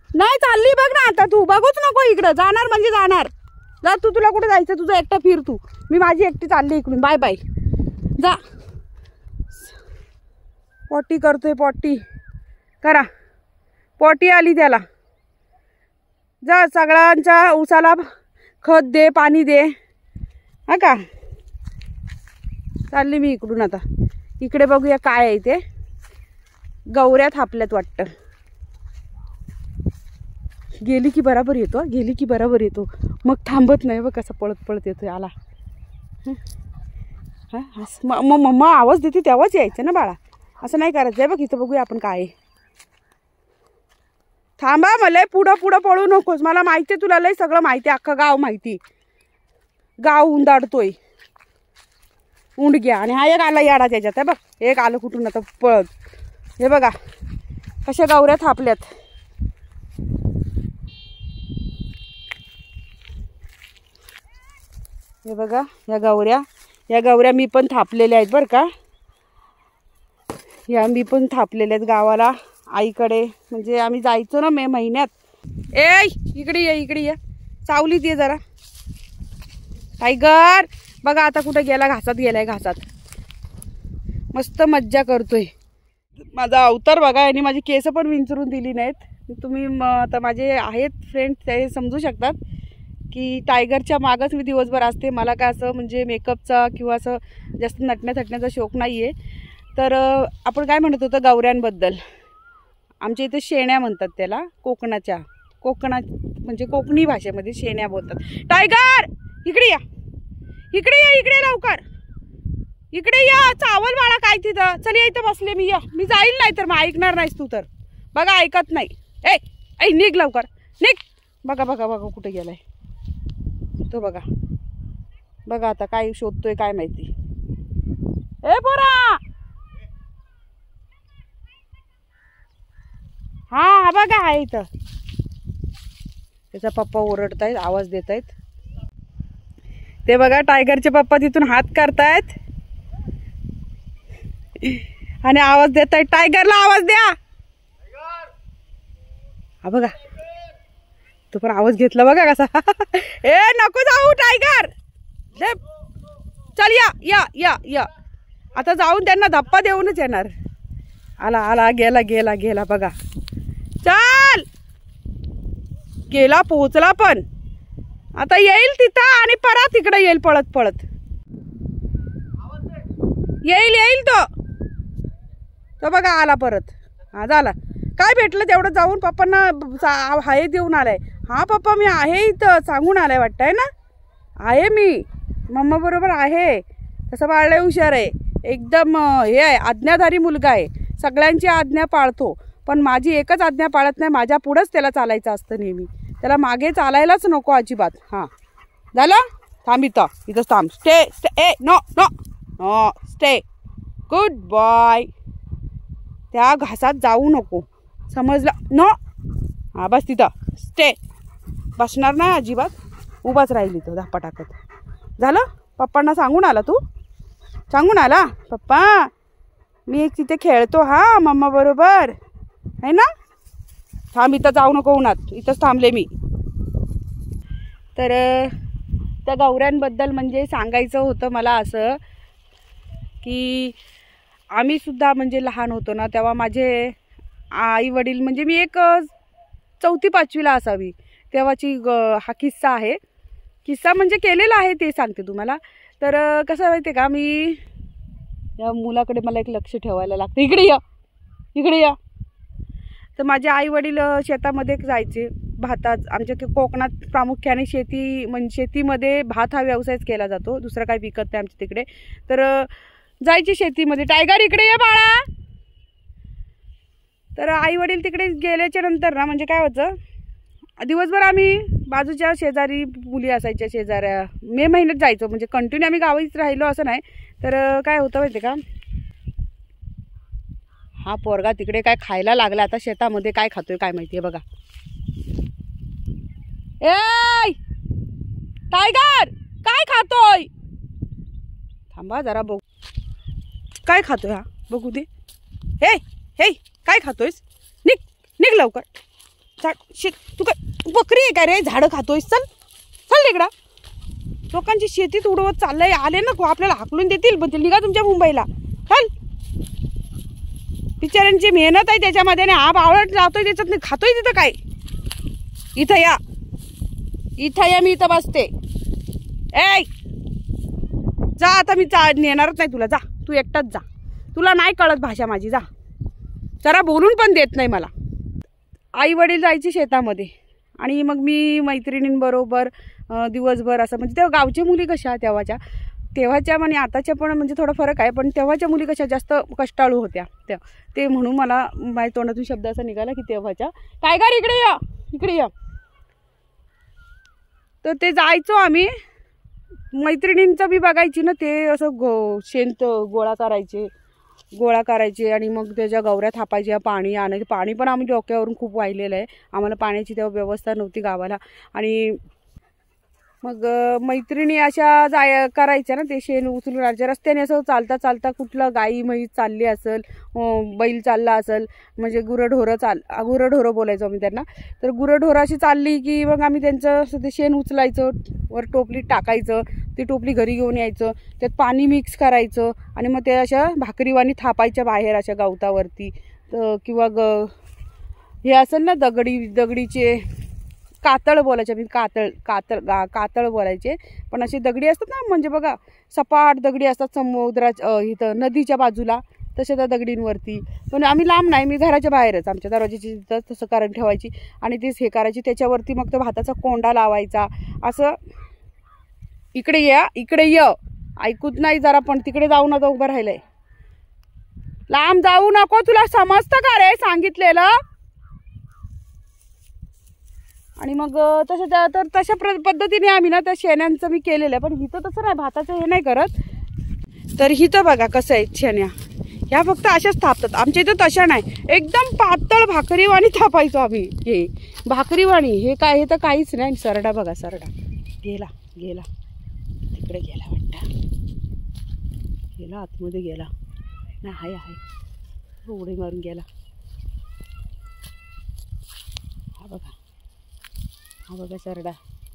नाही चालली बघ ना आता, तू बघूच नको इकडं, जाणार म्हणजे जाणार. जा तू, तुला कुठे जायचं तुझं एकटा फिर तू, मी माझी एकटी चालली इकडून. बाय बाय, जा. पॉटी करतोय, पॉटी करा, पॉटी आली त्याला. जा सगळ्यांच्या ऊसाला खत दे, पाणी दे, हा का. चालली मी इकडून आता. इकडे बघूया काय आहे ते. गौऱ्या थापल्यात वाटतं. गेली की बराबर येतो, गेली की बराबर येतो, मग थांबत नाही. बघ कसा पळत पळत येतोय. आला मग आवाज देते तेव्हाच यायचं ना बाळा, असं नाही करायचं आहे. बघ इथं बघूया आपण काय आहे. थांबा, मला पुढं पुढं पळू नकोस, मला माहिती आहे, तुला लय सगळं माहिती आहे, अख्खं गाव माहिती. गाव उंदाडतोय उंडग्या. आणि हा एक आला याडा त्याच्यात आहे बघ, एक आलं कुठून आता पळत. हे बघा कशा गौऱ्या थापल्यात. हे बघा या गौऱ्या मी पण थापलेल्या आहेत बरं का. या मी पण थापलेल्या आहेत गावाला आईकडे. म्हणजे आम्ही जायचो ना मे महिन्यात. इकडे ये, इकडे ये, सावलीत ये जरा. टायगर बघा आता कुठं गेला, घासात गेलाय, घासात मस्त मज्जा करतोय. माझा अवतार बघा, यांनी माझी केस पण विंचरून दिली नाहीत. तुम्ही आता माझे आहेत फ्रेंड ते समजू शकतात की टायगरच्या मागच मी दिवसभर असते. मला काय असं म्हणजे मेकअपचा किंवा असं जास्त नटण्याचा शौक नाही आहे. तर आपण काय म्हणत होतो गौऱ्यांबद्दल, आमच्या इथे शेण्या म्हणतात त्याला, कोकणात म्हणजे कोकणी भाषेमध्ये शेण्या बोलतात. टायगर इकडे या, इकडे या, इकडे लवकर, इकडे या. चावल बाळा काय तिथं. चल या, इथं बसले मी, या मी जाईल, नाही तर मग ऐकणार नाहीस तू तर. बघा ऐकत नाही. ए निघ लवकर, निघ. बघा बघा बघा कुठे गेलाय तो. बघा बघा आता काय शोधतोय काय माहिती. ए पोरा, हा बघा आहे इथं. त्याचा पप्पा ओरडतायत, आवाज देत आहेत. ते बघा टायगरचे पप्पा तिथून हात करतायत आणि आवाज देत आहेत. टायगरला आवाज द्या. हा बघा तो पण आवाज घेतला बघा कसा. ए नको जाऊ टायगर, चल या या या या. आता जाऊन त्यांना धप्पा देऊनच येणार. आला आला, गेला गेला गेला. बघा चल गेला, पोहोचला. पण आता येईल तिथं आणि परत इकडे येईल पळत पळत. येईल तो बघा आला परत. हा झाला. काय भेटलं तेवढं जाऊन पप्पांना हाय देऊन आलाय. हा पप्पा मी आहे इथं सांगून आलाय वाटतंय ना. आहे मी मम्मा बरोबर आहे. तसं बाळलंय हुशार आहे एकदम. हे आहे आज्ञाधारी मुलगा आहे, सगळ्यांची आज्ञा पाळतो. पण माझी एकच आज्ञा पाळत नाही, माझ्या पुढंच त्याला चालायचं असतं नेहमी. त्याला मागे चालायलाच नको अजिबात. हां झालं, थांब इथंच थांब. स्टे ए no no no stay, good boy. त्या घासात जाऊ नको, समजलं नो. हां बस तिथं स्टे. बसणार नाही अजिबात, उभाच राहिली तो धप्पा टाकत. झालं, पप्पांना सांगून आला तू. सांगून आला पप्पा मी एक तिथे खेळतो हा मम्मा बरोबर आहे ना. थांब इथं जाऊ नको उन्हात, इथंच थांबले मी. तर त्या गौऱ्यांबद्दल म्हणजे सांगायचं होतं मला असं की आम्ही सुद्धा म्हणजे लहान होतो ना तेव्हा माझे आई वडील म्हणजे मी एक 4वी-5वीला असावी तेव्हाची हा किस्सा आहे. किस्सा म्हणजे केलेला आहे ते सांगते तुम्हाला. तर कसं माहिती आहे का, मी या मुलाकडे मला एक लक्ष ठेवायला लागतं. इकडे या, इकडे या. तर माझे आई वडील शेतामध्ये जायचे. भातात आमच्या कोकणात प्रामुख्याने शेतीमध्ये भात हा व्यवसायच केला जातो, दुसरं काही विकत नाही आमच्या तिकडे. तर जायचे शेतीमध्ये. टायगर इकडे ये बाळा. तर आई वडील तिकडे गेल्याच्या नंतर ना म्हणजे काय व्हायचं, दिवसभर आम्ही बाजूच्या शेजारी मुली असायच्या शेजाऱ्या, मे महिन्यात जायचो. म्हणजे कंटिन्यू आम्ही गावीच राहिलो असं नाही. तर काय होतं माहिती का, हा पोरगा तिकडे काय खायला लागला. आता शेतामध्ये काय खातोय काय माहिती आहे बघा. ए टायगर काय खातोय, थांबा जरा बघू काय खातोय हा, बघू दे. हे हे काय खातोयस, निघ लवकर. तू काय बकरी आहे काय रे? झाडं खातोयस? चल चल तिकडं. लोकांची शेतीत उडवत चाललंय. आले ना आपल्याला हाकलून देतील, पण ते निघा तुमच्या मुंबईला. चल. बिचाऱ्यांची मेहनत आहे त्याच्यामध्ये आणि हा बावळट लावतोय त्याच्यात खातोय तिथं काय. इथं या, इथं या, मी इथं बसते. ए जा आता, मी नेणारच नाही तुला. जा तू एकटाच जा, तुला नाही कळत भाषा माझी. जा. जरा बोलून पण देत नाही मला. आई वडील जायचे शेतामध्ये आणि मग मी मैत्रिणींबरोबर दिवसभर असं, म्हणजे तेव्हा गावच्या मुली कशा तेव्हाच्या आणि आताच्या पण म्हणजे थोडा फरक आहे, पण तेव्हाच्या मुली कशा जास्त कष्टाळू होत्या ते म्हणून मला माझ्या तोंडातून शब्द असा निघाला की तेव्हाच्या. टायगर इकडे या, इकडे या. तर ते जायचो आम्ही. मैत्रिणींचं बी बघायची ना, ते असं शेंत गोळा करायचे आणि मग त्याच्या गवऱ्या थापायच्या. पाणी आणायचं. पाणी पण आम्ही डोक्यावरून खूप वाहिलेलं आहे. आम्हाला पाण्याची तेव्हा व्यवस्था नव्हती गावाला. आणि मग मैत्रिणी अशा करायच्या ना, ते शेण उचलून आणायच्या. रस्त्याने असं चालता चालता कुठलं गाई म्हैस चालली असेल, बैल चालला असेल, म्हणजे गुरंढोरं बोलायचो आम्ही त्यांना. तर गुरंढोरं अशी चालली की मग आम्ही त्यांचं ते शेण उचलायचं, वर टोपलीत टाकायचं, ती टोपली घरी घेऊन यायचं, त्यात पाणी मिक्स करायचं आणि मग ते अशा भाकरीवाणी थापायच्या बाहेर अशा गवतावरती. किंवा हे असेल ना दगडीचे कातळ बोलायचे. मी कातळ बोलायचे, पण अशी दगडी असतात ना, म्हणजे बघा सपाट दगडी असतात समुद्राच्या इथं नदीच्या बाजूला, तशा त्या दगडींवरती. पण आम्ही लांब नाही, मी घराच्या बाहेरच आमच्या दरवाजाची तसं कारण ठेवायची आणि तीच हे करायची. त्याच्यावरती मग तो भाताचा कोंडा लावायचा. असं इकडे या, इकडे ये, ऐकूत नाही जरा पण. तिकडे जाऊ नका, उभं राहिलंय. लांब जाऊ नको, तुला समजतं का रे सांगितलेलं? आणि मग तशा पद्धतीने आम्ही ना त्या शेण्यांचं मी केलेलं आहे. पण हिथं तसं नाही, भाताचं हे नाही करत. तर हिथं बघा कसं आहे शेण्या, ह्या फक्त अशाच थापतात. आमच्या इथं तशा नाही, एकदम पातळ भाकरीवाणी थापायचो आम्ही. हे भाकरीवाणी, हे काय, हे तर काहीच नाही. सरडा बघा, सरडा गेला तिकडे गेला वाटतं, गेला आतमध्ये गेला. नाही आहे उडी मारून गेला. हा बघा सरडा.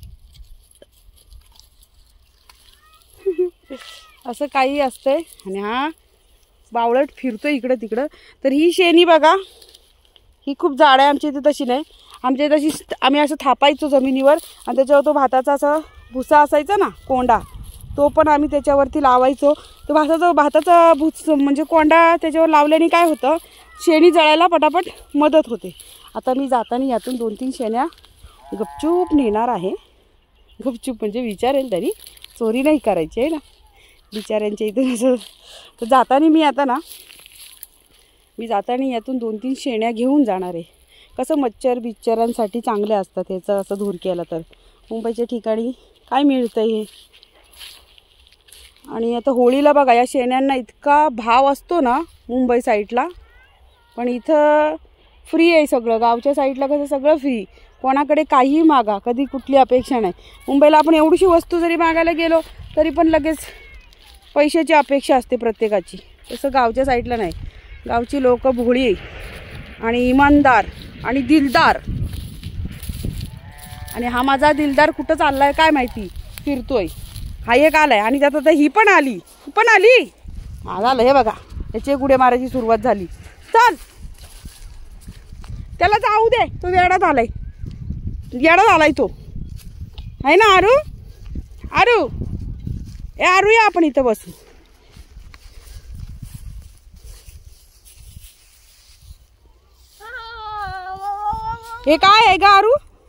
असं काही असतंय. आणि हा बावळट फिरतोय इकडं तिकडं. तर ही शेणी बघा, ही खूप जाड आहे. आमच्या इथे तशी नाही. आमच्या इथे तशी आम्ही असं थापायचो जमिनीवर आणि त्याच्यावर तो भाताचा असा भुसा असायचा ना, कोंडा, तो पण आम्ही त्याच्यावरती लावायचो. तो भाताचा म्हणजे कोंडा त्याच्यावर लावल्याने काय होतं, शेणी जळायला पटापट मदत होते. आता मी जाताना यातून 2-3 शेण्या गपचूप नेणार आहे. गपचूप म्हणजे विचारेल तरी, चोरी नाही करायची आहे ना बिचाऱ्यांच्या इथून. असं तर मी जाताना यातून 2-3 शेण्या घेऊन जाणार आहे. कसं बिच्चरांसाठी चांगले असतात ह्याचं असं धूर केला तर. मुंबईच्या ठिकाणी काय मिळतं हे. आणि आता होळीला बघा या शेण्यांना इतका भाव असतो ना मुंबई साईडला, पण इथं फ्री आहे सगळं. गावच्या साईडला कसं सगळं फ्री, कोणाकडे काहीही मागा, कधी कुठली अपेक्षा नाही. मुंबईला आपण एवढीशी वस्तू जरी मागायला गेलो तरी पण लगेच पैशाची अपेक्षा असते प्रत्येकाची. तसं गावच्या साईडला नाही. गावची लोक भोळी आणि इमानदार आणि दिलदार. आणि हा माझा दिलदार कुठं चाललाय काय माहिती, फिरतोय. हा एक आलाय आणि त्यात आता ही पण आली. हा झालं, हे बघा याची गुडे मारायची सुरुवात झाली. चल त्याला जाऊ दे, तो वेडा झालाय तो, आहे ना. आरू या, आपण इथं बसू. हे काय आहे का आरू?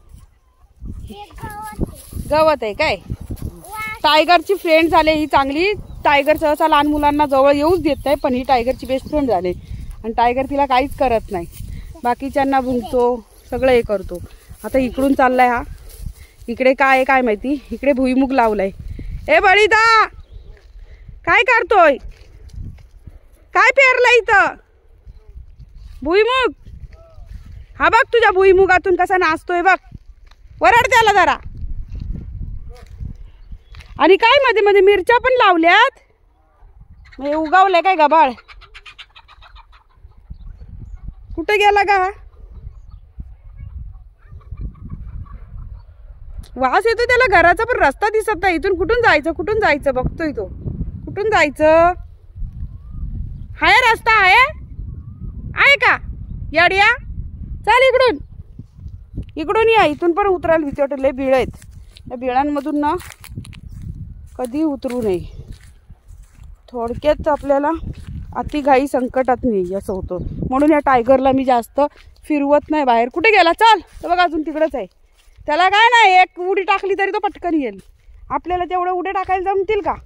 गवत आहे काय? टायगरची फ्रेंड झाले ही चांगली. टायगर सहसा लहान मुलांना जवळ येऊच देत नाही, पण ही टायगरची बेस्ट फ्रेंड झाले. आणि टायगर तिला काहीच करत नाही, बाकीच्यांना भुंकतो, सगळं हे करतो. आता इकडून चाललाय हा. इकडे काय आहे काय माहिती, इकडे भुईमुग लावलाय. ए बळीदा, काय करतोय? काय पेरलं इथं? भुईमुग. हा बघ तुझ्या भुईमुगातून कसा नाचतोय बघ. वरड त्याला जरा. आणि काय मध्ये मध्ये मिरच्या पण लावल्यात. म्हणजे उगावलंय काय गबाळ? कुठे गेला का? वास येतोय त्याला घराचा, पण रस्ता दिसत नाही. इथून कुठून जायचं, कुठून जायचं बघतोय तो. कुठून जायचं? हाय रस्ता आहे का याडिया? चल इकडून, इकडून या. इथून पण उतरायला भीती वाटत. लय बिळ आहेत. या बिळांमधून ना कधी उतरू नये. थोडक्यात आपल्याला अतिघाई संकटात नाही असं होतं. म्हणून या टायगरला मी जास्त फिरवत नाही बाहेर. कुठे गेला? चल, तर बघा अजून तिकडंच आहे. त्याला काय नाही, एक उडी टाकली तरी तो पटकन येईल. आपल्याला तेवढं उड्या टाकायला जमतील का?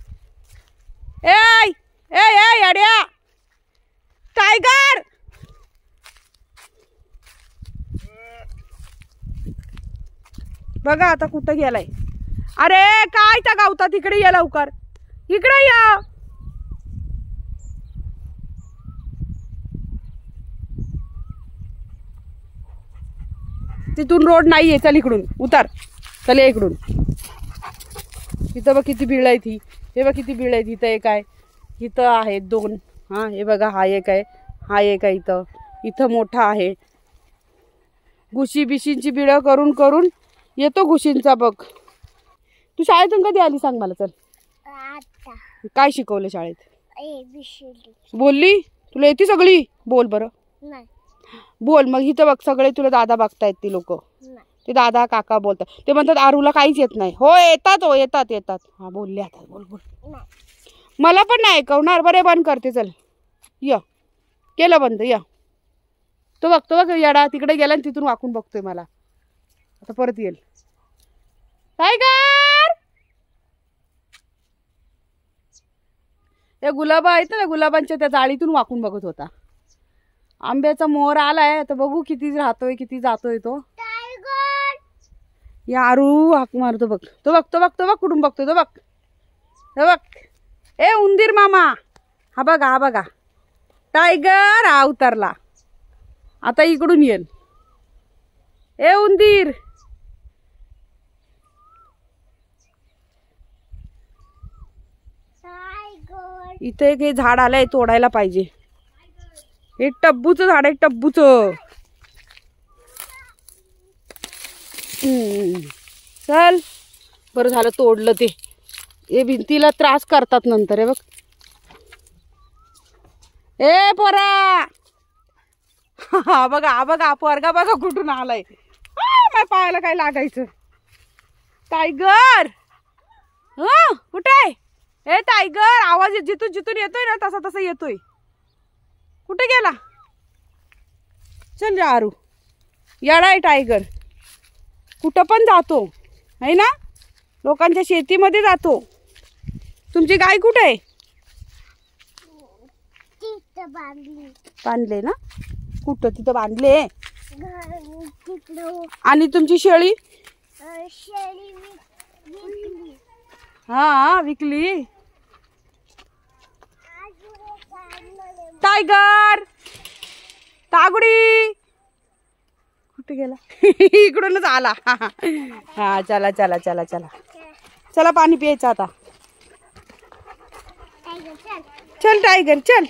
ए ए ए अड्या टायगर, बघा आता कुठं गेलाय. अरे काय त्या गावतात, इकडे ये लवकर, इकडे या. तिथून रोड नाहीये. चल इकडून उतर. चल या इकडून. इथं बघ किती बिळ आहे ती. हे बघ किती बिळ आहे. इथं एक आहे, इथं आहेत दोन. हा हे बघा, हा एक आहे, हा एक आहे. इथं इथं मोठा आहे. घुशी बिशींची बिळं करून करून येतो घुशींचा बघ. तू शाळेतून कधी आली सांग मला. चल, काय शिकवलं शाळेत? बोलली? तुला येते सगळी? बोल बरं. बोल मग. इथं बघ सगळे तुला दादा बघतायत ती लोक. ते दादा काका बोलतात. ते म्हणतात आरूला काहीच येत नाही. हो येतात, हो येतात येतात. हा बोलले आता. बोल बोल. मला पण नाही ऐकवणार. बरे बंद करते. चल य, केलं बंद. या तो बघतो बघ येडा. तिकडे गेला आणि तिथून वाकून बघतोय मला. आता परत येईल. टायगर, या गुलाबा आहेत ना, गुलाबांच्या त्या जाळीतून वाकून बघत होता. आंब्याचा मोहर आलाय. तर बघू किती राहतोय किती जातोय तो. या आरू हाक मारतो बघ. तो बघ, तो बघ, तो बघ कुठून बघतोय. तो बघ, तो बघ. ए उंदीर मामा, हा बघा, हा बघा टायगर. हा उतरला. आता इकडून येईल. ए उंदीर, इथे एक हे झाड आलंय, तोडायला पाहिजे. हे टब्बूचं झाड आहे, टब्बूचं. चल, बरं झालं तोडलं ते. हे भिंतीला त्रास करतात नंतर. हे बघ. ए पोरा, हा बघा, हा बघा पोरगा बघा कुठून आलाय. माझ्या पायाला काय लागायचं. टायगर, कुठे आहे? ए टायगर, आवाज जिथून जिथून येतोय ना तसा तसा येतोय. कुठे गेला? चल रे आरू, येडा आहे टायगर. कुठं पण जातो है ना, लोकांच्या शेतीमध्ये जातो. तुमची गाय कुठे आहे? बांधले ना. कुठं? तिथं बांधले. आणि तुमची शेळी? हा विकली. टायगर, तागुडी कुठे गेला? इकडूनच आला. हा चला चला चला चला चला, पाणी प्यायचं आता. चल टायगर चल.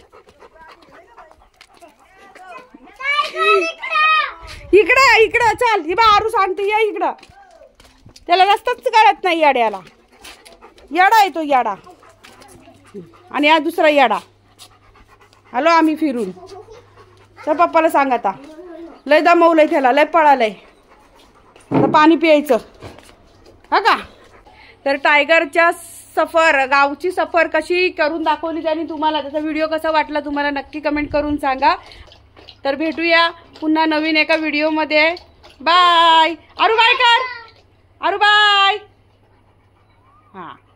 इकडं इकडं चल. ही बा आरू सांगते या इकडं. त्याला रस्ताच कळत नाही याड्याला. याडा येतो याडा. आणि हा दुसरा याडा. हॅलो आम्ही फिरून. तर पप्पाला सांग आता. लय दमवलंय त्याला, लय पळालंय. आता पाणी प्यायचं हा का. तर टायगरच्या सफर, गावची सफर कशी करून दाखवली त्यांनी तुम्हाला. त्याचा व्हिडिओ कसा वाटला तुम्हाला नक्की कमेंट करून सांगा. तर भेटूया पुन्हा नवीन एका व्हिडिओमध्ये. बाय. आरू बाय कर. आरू बाय. हां.